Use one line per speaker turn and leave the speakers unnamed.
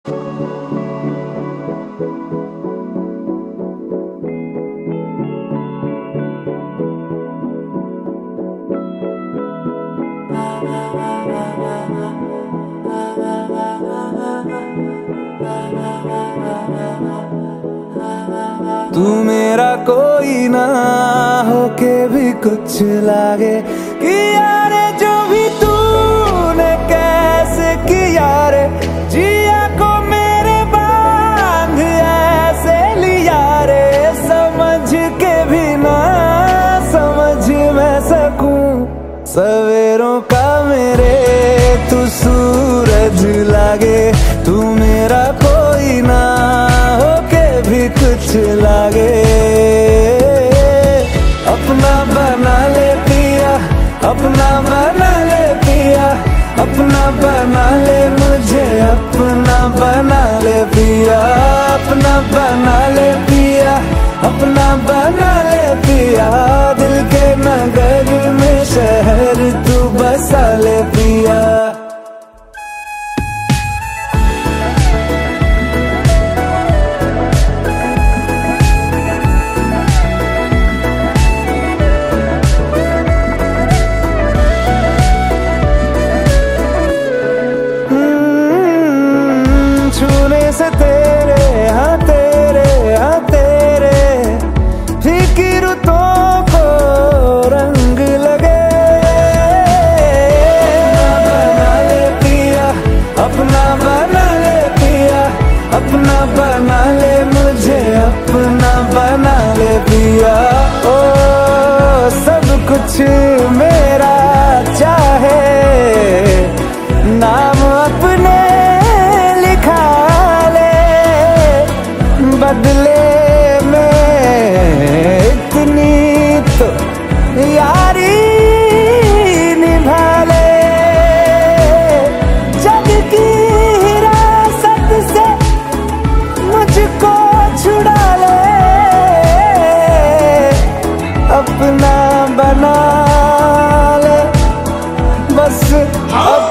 तू मेरा कोई ना होके भी कुछ लागे कि यार जो भी तूने कैसे किया रे, जिया को मेरे बांध ऐसे लिया रे, समझ के भी ना समझ मैं सकूं सवेरों का मेरे तू सूरज लागे। तू मेरा कोई ना होके भी कुछ लागे, अपना बना ले पिया, अपना बना ले पिया, अपना बना ले मुझे, अपना बना ले पिया, अपना बना ले पिया, अपना बना ले पिया, दिल के नगर में शहर तू बसा ले पिया। छूने से तेरे हाँ तेरे हाँ तेरे फीकी रुतों को रंग लगे, अपना बना ले पिया, अपना बना ले पिया, अपना बना ले मुझे, अपना बना ले पिया। ओ सब कुछ मेरा चाहे, नाम अपने बदले में इतनी तो यारी निभा ले, जग की हिरासत से मुझको छुड़ा ले, अपना बना ले बस।